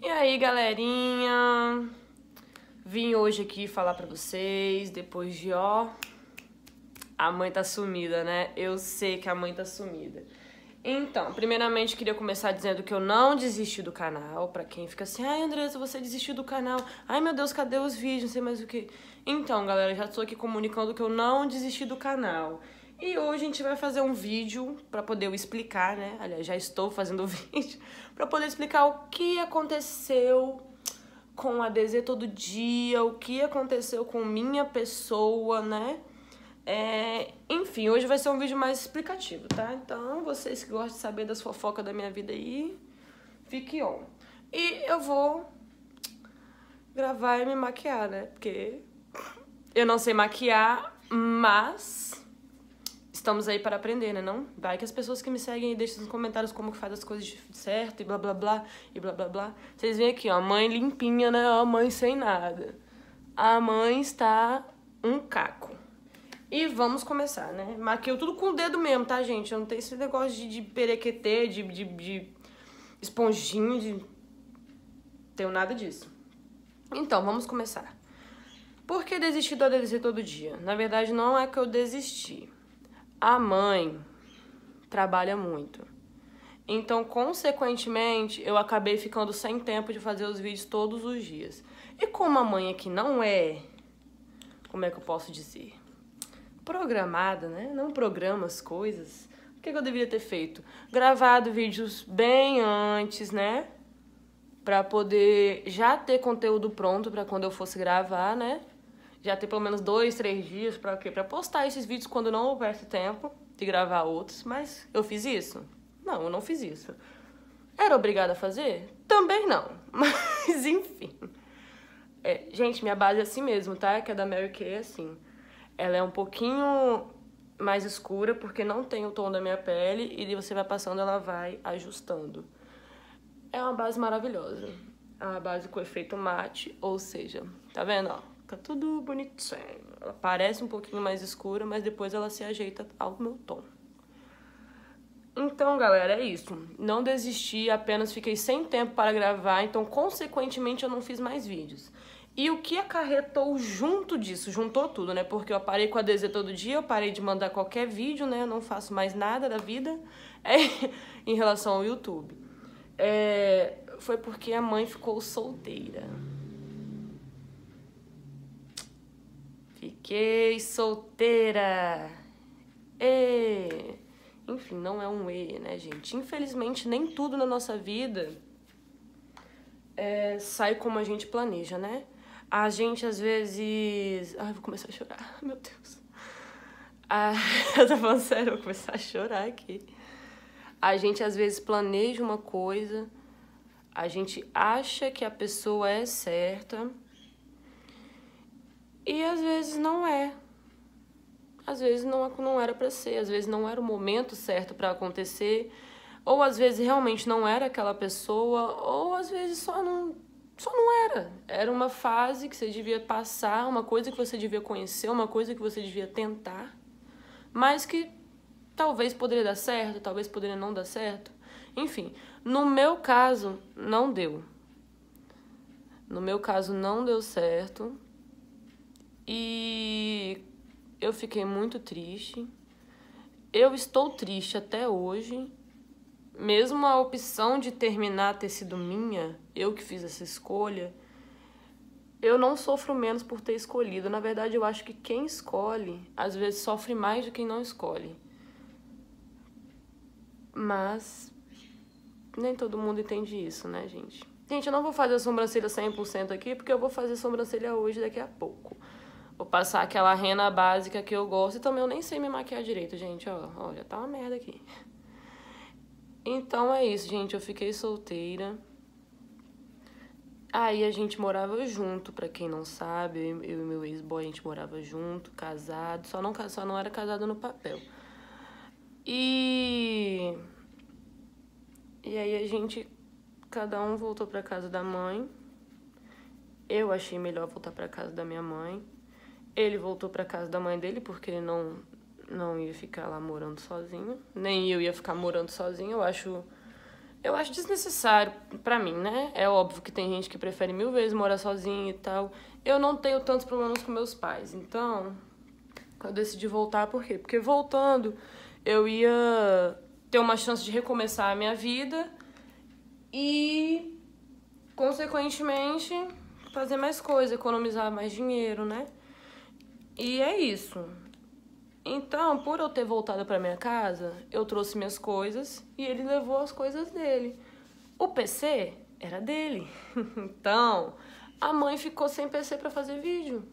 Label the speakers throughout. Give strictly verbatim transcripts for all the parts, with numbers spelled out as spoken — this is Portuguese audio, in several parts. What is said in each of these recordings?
Speaker 1: E aí, galerinha? Vim hoje aqui falar pra vocês, depois de ó... A mãe tá sumida, né? Eu sei que a mãe tá sumida. Então, primeiramente, queria começar dizendo que eu não desisti do canal. Pra quem fica assim, ai, Andressa, você desistiu do canal. Ai, meu Deus, cadê os vídeos? Não sei mais o que. Então, galera, já tô aqui comunicando que eu não desisti do canal. E hoje a gente vai fazer um vídeo pra poder eu explicar, né? Aliás, já estou fazendo o vídeo. Pra poder explicar o que aconteceu com a D Z Todo Dia, o que aconteceu com minha pessoa, né? É, enfim, hoje vai ser um vídeo mais explicativo, tá? Então, vocês que gostam de saber das fofocas da minha vida aí, fique on. E eu vou gravar e me maquiar, né? Porque eu não sei maquiar, mas estamos aí para aprender, né? Não? Vai que as pessoas que me seguem aí deixam nos comentários como que faz as coisas certo e blá blá blá e blá blá blá. Vocês veem aqui, ó, mãe limpinha, né? A mãe sem nada. A mãe está um caco. E vamos começar, né? Maquio tudo com o dedo mesmo, tá, gente? Eu não tenho esse negócio de, de perequetê, de, de, de esponjinha, de... tenho nada disso. Então, vamos começar. Por que desistir do D Z Todo Dia? Na verdade, não é que eu desisti. A mãe trabalha muito. Então, consequentemente, eu acabei ficando sem tempo de fazer os vídeos todos os dias. E como a mãe aqui não é... Como é que eu posso dizer? Programada, né? Não programa as coisas. O que, que eu deveria ter feito? Gravado vídeos bem antes, né? Pra poder já ter conteúdo pronto pra quando eu fosse gravar, né? Já ter pelo menos dois, três dias pra quê? Pra postar esses vídeos quando não houvesse tempo de gravar outros. Mas eu fiz isso? Não, eu não fiz isso. Era obrigada a fazer? Também não. Mas, enfim. É, gente, minha base é assim mesmo, tá? Que a da Mary Kay é assim. Ela é um pouquinho mais escura porque não tem o tom da minha pele e você vai passando, ela vai ajustando. É uma base maravilhosa. É uma base com efeito mate, ou seja, tá vendo, ó? Fica tudo bonitinho. Ela parece um pouquinho mais escura, mas depois ela se ajeita ao meu tom. Então, galera, é isso. Não desisti, apenas fiquei sem tempo para gravar, então, consequentemente, eu não fiz mais vídeos. E o que acarretou junto disso? Juntou tudo, né? Porque eu parei com a D Z Todo Dia, eu parei de mandar qualquer vídeo, né? Eu não faço mais nada da vida é, em relação ao YouTube. É, foi porque a mãe ficou solteira. Fiquei solteira. E... Enfim, não é um E, né, gente? Infelizmente, nem tudo na nossa vida é, sai como a gente planeja, né? A gente, às vezes... Ai, vou começar a chorar. Meu Deus. Ah, eu tô falando sério, eu vou começar a chorar aqui. A gente, às vezes, planeja uma coisa, a gente acha que a pessoa é certa e, às vezes, não é. Às vezes, não, não era pra ser. Às vezes, não era o momento certo pra acontecer. Ou, às vezes, realmente não era aquela pessoa. Ou, às vezes, só não... Só não era. Era uma fase que você devia passar, uma coisa que você devia conhecer, uma coisa que você devia tentar, mas que talvez poderia dar certo, talvez poderia não dar certo. Enfim, no meu caso, não deu. No meu caso, não deu certo. E eu fiquei muito triste. Eu estou triste até hoje. Mesmo a opção de terminar ter sido minha, eu que fiz essa escolha, eu não sofro menos por ter escolhido. Na verdade, eu acho que quem escolhe, às vezes, sofre mais do que quem não escolhe. Mas nem todo mundo entende isso, né, gente? Gente, eu não vou fazer a sobrancelha cem por cento aqui, porque eu vou fazer a sobrancelha hoje, daqui a pouco. Vou passar aquela rena básica que eu gosto e também eu nem sei me maquiar direito, gente, ó. Olha, tá uma merda aqui. Então é isso, gente. Eu fiquei solteira. Aí a gente morava junto, pra quem não sabe. Eu, eu e meu ex-boy, a gente morava junto, casado. Só não, só não era casado no papel. E... E aí a gente... Cada um voltou pra casa da mãe. Eu achei melhor voltar pra casa da minha mãe. Ele voltou pra casa da mãe dele, porque ele não... não ia ficar lá morando sozinho. Nem eu ia ficar morando sozinho. Eu acho Eu acho desnecessário pra mim, né? É óbvio que tem gente que prefere mil vezes morar sozinha e tal. Eu não tenho tantos problemas com meus pais, então eu decidi voltar por quê? Porque voltando eu ia ter uma chance de recomeçar a minha vida e, consequentemente, fazer mais coisas, economizar mais dinheiro, né? E é isso. Então, por eu ter voltado pra minha casa, eu trouxe minhas coisas e ele levou as coisas dele. O P C era dele. Então, a mãe ficou sem P C pra fazer vídeo.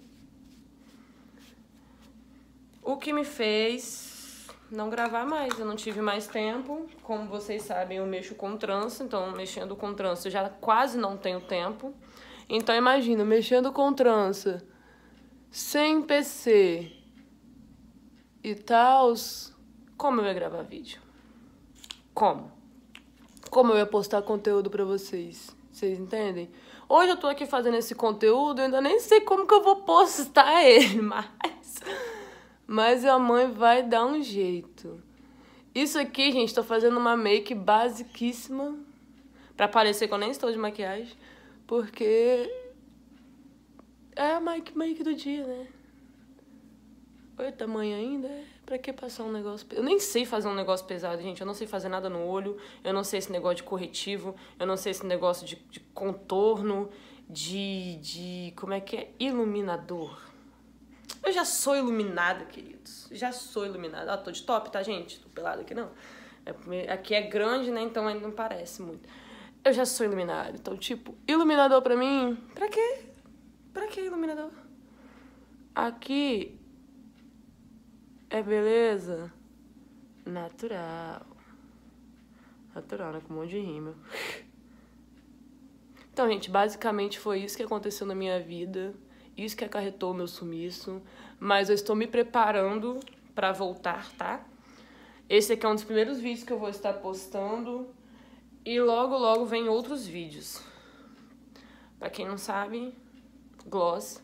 Speaker 1: O que me fez não gravar mais. Eu não tive mais tempo. Como vocês sabem, eu mexo com trança. Então, mexendo com trança, eu já quase não tenho tempo. Então, imagina, mexendo com trança, sem P C e tal, como eu ia gravar vídeo? Como? Como eu ia postar conteúdo pra vocês? Vocês entendem? Hoje eu tô aqui fazendo esse conteúdo, eu ainda nem sei como que eu vou postar ele, mas... Mas a mãe vai dar um jeito. Isso aqui, gente, tô fazendo uma make basiquíssima pra parecer que eu nem estou de maquiagem, porque é a make, make do dia, né? Oito da manhã ainda? Pra que passar um negócio... Eu nem sei fazer um negócio pesado, gente. Eu não sei fazer nada no olho. Eu não sei esse negócio de corretivo. Eu não sei esse negócio de, de contorno. De, de... Como é que é? Iluminador. Eu já sou iluminada, queridos. Já sou iluminada. Ah, tô de top, tá, gente? Tô pelada aqui, não. É, aqui é grande, né? Então ainda não parece muito. Eu já sou iluminada. Então, tipo, iluminador pra mim... Pra quê? Pra que iluminador? Aqui... É beleza natural. Natural, né? Com um monte de rima. Então, gente, basicamente foi isso que aconteceu na minha vida. Isso que acarretou o meu sumiço. Mas eu estou me preparando pra voltar, tá? Esse aqui é um dos primeiros vídeos que eu vou estar postando. E logo, logo vem outros vídeos. Pra quem não sabe, gloss.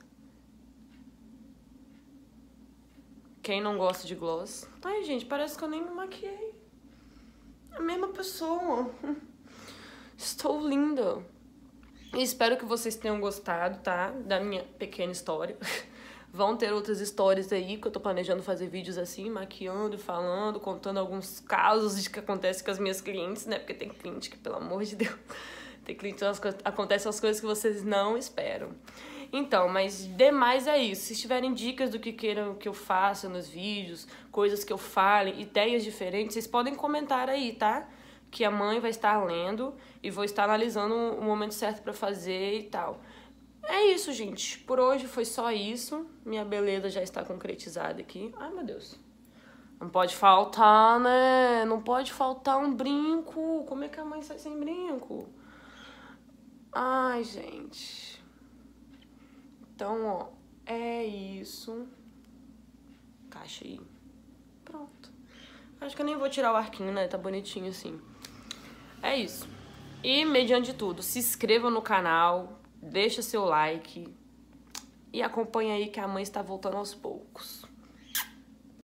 Speaker 1: Quem não gosta de gloss? Ai, gente, parece que eu nem me maquiei. A mesma pessoa. Estou linda. E espero que vocês tenham gostado, tá? Da minha pequena história. Vão ter outras histórias aí, que eu tô planejando fazer vídeos assim, maquiando, falando, contando alguns casos de que acontece com as minhas clientes, né? Porque tem cliente que, pelo amor de Deus, tem cliente que acontecem as coisas que vocês não esperam. Então, mas demais é isso. Se tiverem dicas do que queiram que eu faça nos vídeos, coisas que eu fale, ideias diferentes, vocês podem comentar aí, tá? Que a mãe vai estar lendo e vou estar analisando o momento certo pra fazer e tal. É isso, gente. Por hoje foi só isso. Minha beleza já está concretizada aqui. Ai, meu Deus. Não pode faltar, né? Não pode faltar um brinco. Como é que a mãe sai sem brinco? Ai, gente... Então, ó, é isso. Caixa aí. Pronto. Acho que eu nem vou tirar o arquinho, né? Tá bonitinho assim. É isso. E, mediante tudo, se inscreva no canal, deixa seu like e acompanha aí que a mãe está voltando aos poucos.